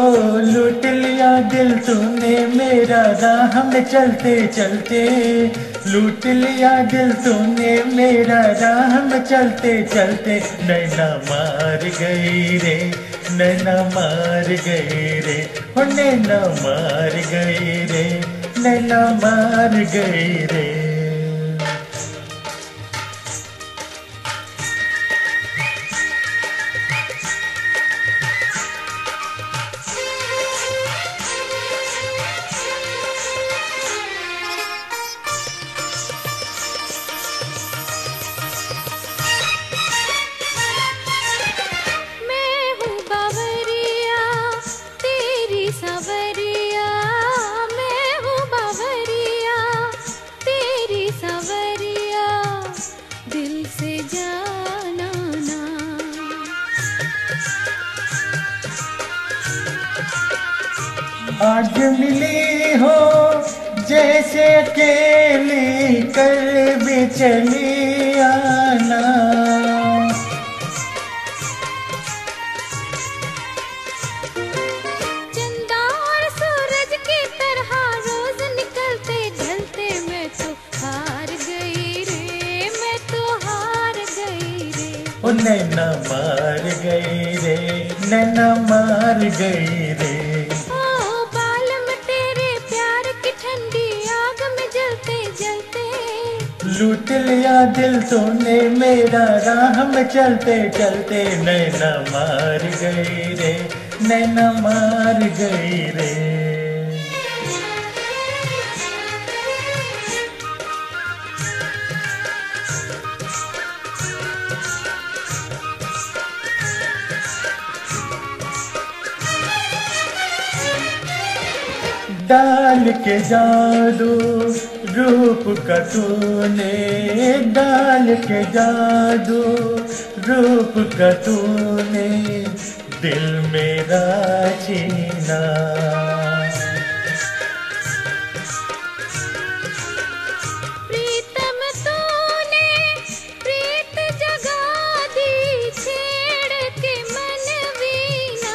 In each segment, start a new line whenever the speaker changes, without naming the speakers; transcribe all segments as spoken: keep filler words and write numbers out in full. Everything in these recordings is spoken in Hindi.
लूट लिया दिल तूने मेरा राह में चलते चलते, लूट लिया दिल तूने मेरा राह में चलते चलते। नैना मार गई रे, नैना मार गई रे, हो नैना मार गई रे, नैना मार गई रे। आज मिली हो जैसे अकेली, कर भी चली आना।
चंदा और सूरज की तरह रोज निकलते ढलते, मैं तो हार गई रे, मैं तो हार गई रे।
ओ नैना मार गई रे, नैना मार गई रे। लूट लिया दिल तूने मेरा राह में चलते चलते। नैना मार गई रे, नैना मार गई रे। डाल के जादू रूप का तूने, डाल के जादू रूप का तूने दिल मेरा छीना।
प्रीतम तूने प्रीत जगा दी, छेड़ के मन वीना।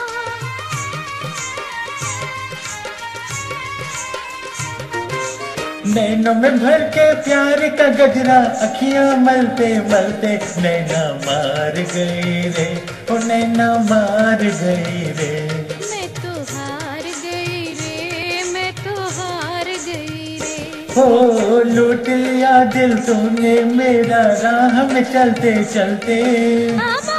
नैनों में भर के प्यार का गजरा, अखियां मलते मलते। नैना मार गई रे, ओ नैना मार गई रे।
मैं तो हार गई रे, मैं तो हार गई रे।
हो लूट लिया दिल तूने मेरा राह में चलते चलते।